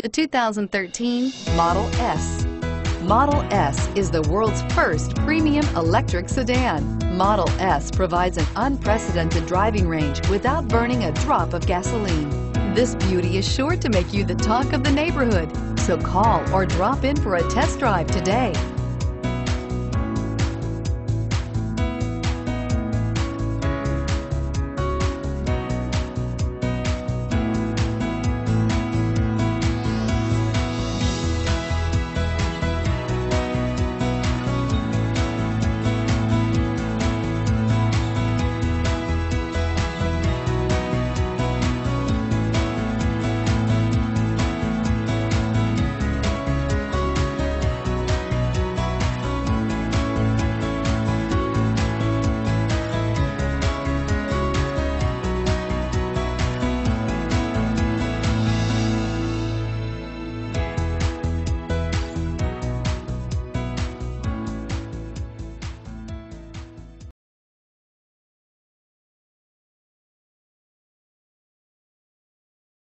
The 2013 Model S. Model S is the world's first premium electric sedan. Model S provides an unprecedented driving range without burning a drop of gasoline. This beauty is sure to make you the talk of the neighborhood, so call or drop in for a test drive today.